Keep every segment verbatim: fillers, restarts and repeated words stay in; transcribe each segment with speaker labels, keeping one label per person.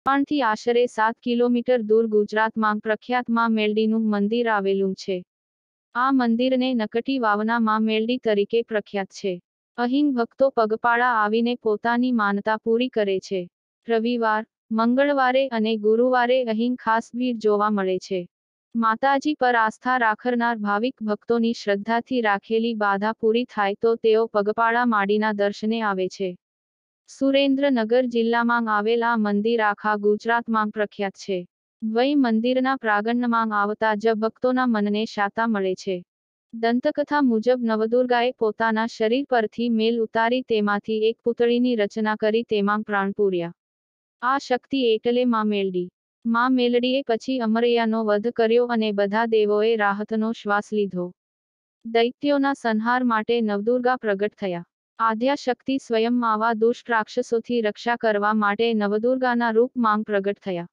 Speaker 1: પાણથી આશરે સાત કિલોમીટર દૂર ગુજરાતમાં પ્રખ્યાત માં મેલડીનું મંદિર આવેલું છે. આ મંદિરને નકટી વાવના માં મેલડી તરીકે પ્રખ્યાત છે. અહીં ભક્તો પગપાળા આવીને પોતાની માનતા પૂરી કરે છે. રવિવાર, મંગળવારે અને ગુરુવારે અહીં ખાસ ભીડ જોવા મળે છે. માતાજી પર આસ્થા રાખનાર ભાવિક ભક્તોની શ્રદ્ધાથી રાખેલી બાધા પૂરી થાય તો તેઓ પગપાળા માડીના દર્શને આવે છે. સુરેન્દ્રનગર જિલ્લામાં આવેલ આ મંદિર આખા ગુજરાતમાં પ્રખ્યાત છે. વૈ મંદિરના પ્રાંગણમાં આવતા જ ભક્તોના મનને શાંતિ મળે છે. દંતકથા મુજબ નવદુર્ગાએ પોતાના શરીર પરથી મેલ ઉતારી તેમાંથી એક પૂતળીની રચના કરી તેમાં પ્રાણ પૂર્યા. આ શક્તિ એટલે માં મેલડી. માં મેલડીએ પછી અમરૈયાનો વધ કર્યો અને બધા દેવોએ રાહતનો શ્વાસ લીધો. દૈત્યોના સંહાર માટે નવદુર્ગા પ્રગટ થયા. આદ્યાશક્તિ સ્વયં આવા દુષ્ટ રાક્ષસોથી રક્ષા કરવા માટે નવદુર્ગાના રૂપ માંગ પ્રગટ થયા.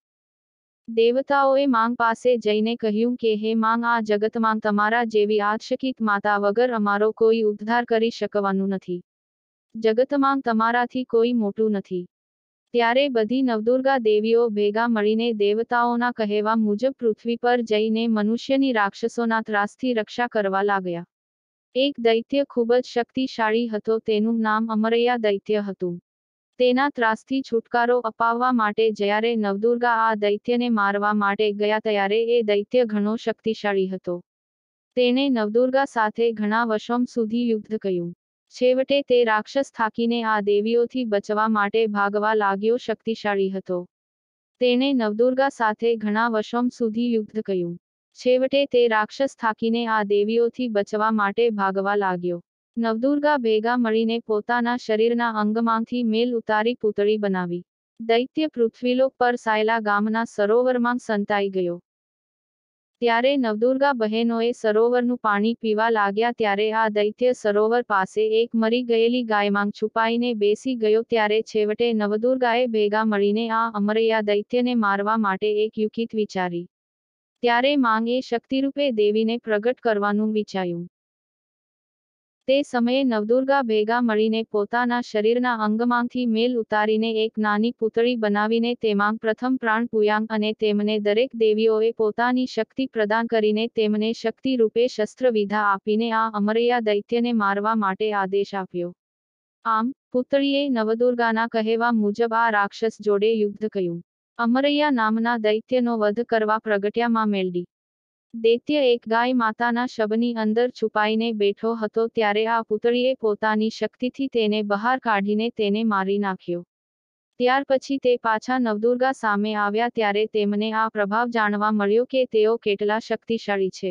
Speaker 1: દેવતાઓએ માંગ પાસે જઈને કહ્યું કે હે માંગ, આ જગતમાં તમારા જેવી આદશકિત માતા વગર અમારો કોઈ ઉદ્ધાર કરી શકવાનું નથી. જગતમાં તમારાથી કોઈ મોટું નથી. ત્યારે બધી નવદુર્ગા દેવીઓ ભેગા મળીને દેવતાઓના કહેવા મુજબ પૃથ્વી પર જઈને મનુષ્યની રાક્ષસોના ત્રાસથી રક્ષા કરવા લાગ્યા. એક દૈત્ય ખૂબ જ શક્તિશાળી હતો, તેનું નામ અમરૈયા દૈત્ય હતું. તેના ત્રાસથી છુટકારો અપાવવા માટે જ્યારે નવદુર્ગા આ દૈત્યને મારવા માટે ગયા ત્યારે એ દૈત્ય ઘણો શક્તિશાળી હતો. તેણે નવદુર્ગા સાથે ઘણા વર્ષો સુધી યુદ્ધ કર્યું. છેવટે તે રાક્ષસ થાકીને આ દેવીઓથી બચવા માટે ભાગવા લાગ્યો. શક્તિશાળી હતો. તેણે નવદુર્ગા સાથે ઘણા વર્ષો સુધી યુદ્ધ કર્યું. છેવટે તે રાક્ષસ થાકીને આ દેવીઓથી બચવા માટે ભાગવા લાગ્યો. નવદુર્ગા ભેગા મળીને પોતાના શરીરના અંગમાંથી મેલ ઉતારી પૂતળી બનાવી. દૈત્ય પૃથ્વીલોક પર સાયલા ગામના સરોવરમાં સંતાઈ ગયો. ત્યારે નવદુર્ગા બહેનોએ સરોવરનું પાણી પીવા લાગ્યા ત્યારે આ દૈત્ય સરોવર પાસે એક મરી ગયેલી ગાયમાં છુપાઈને બેસી ગયો. ત્યારે છેવટે નવદુર્ગાએ ભેગા મળીને આ અમરૈયા દૈત્યને મારવા માટે એક યુક્તિ વિચારી. ત્યારે માંગ એ શક્તિરૂપે દેવીને પ્રગટ કરવાનું વિચાર્યું. તે સમયે નવદુર્ગા ભેગા મળીને પોતાના શરીરના અંગમાંથી મેલ ઉતારીને એક નાની પૂતળી બનાવીને તેમાં પ્રથમ પ્રાણ પૂર્યા અને તેમને દરેક દેવીઓએ પોતાની શક્તિ પ્રદાન કરીને તેમને શક્તિરૂપે શસ્ત્ર વિદ્યા આપીને આ અમરૈયા દૈત્યને મારવા માટે આદેશ આપ્યો. આમ, પૂતળીએ નવદુર્ગાના કહેવા મુજબ આ રાક્ષસ જોડે યુદ્ધ કર્યું. અમરૈયા નામના દૈત્યનો વધ કરવા પ્રગટ્યા માં મેલડી. દૈત્ય એક ગાય માતાના શબની અંદર છુપાઈને બેઠો હતો ત્યારે આ પૂતળીએ પોતાની શક્તિથી તેને બહાર કાઢીને તેને મારી નાખ્યો. ત્યાર પછી તે પાછા નવદુર્ગા સામે આવ્યા ત્યારે તેમને આ પ્રભાવ જાણવા મળ્યો કે તેઓ કેટલા શક્તિશાળી છે.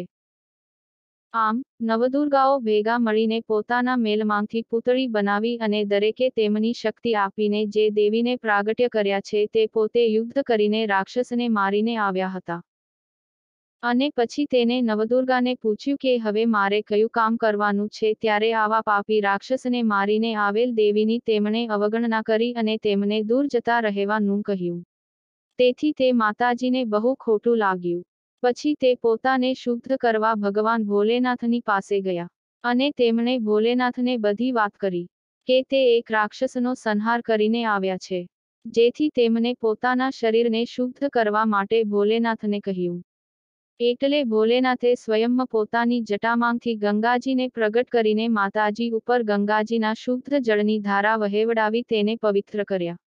Speaker 1: આમ, નવદુર્ગાઓ ભેગા મળીને પોતાના મેલમાંથી પૂતળી બનાવી અને દરેકે તેમની શક્તિ આપીને જે દેવીને પ્રાગટ્ય કર્યા છે તે પોતે યુદ્ધ કરીને રાક્ષસને મારીને આવ્યા હતા. અને પછી તેને નવદુર્ગાને પૂછ્યું કે હવે મારે કયું કામ કરવાનું છે. ત્યારે આવા પાપી રાક્ષસને મારીને આવેલ દેવીની તેમણે અવગણના કરી અને તેમને દૂર જતા રહેવાનું કહ્યું. તેથી તે માતાજીને બહુ ખોટું લાગ્યું. પછી તે પોતાને શુદ્ધ કરવા ભગવાન ભોલેનાથની પાસે ગયા. અને તેમણે ભોલેનાથને બધી વાત કરી કે તે એક રાક્ષસનો સંહાર કરીને આવ્યા છે. જેથી તેમને પોતાના શરીરને શુદ્ધ કરવા માટે ભોલેનાથને કહ્યું. એટલે ભોલેનાથે સ્વયં પોતાની જટામાંથી ગંગાજીને પ્રગટ કરીને માતાજી ઉપર ગંગાજીના શુદ્ધ જળની ધારા વહેવડાવી તેને પવિત્ર કર્યા.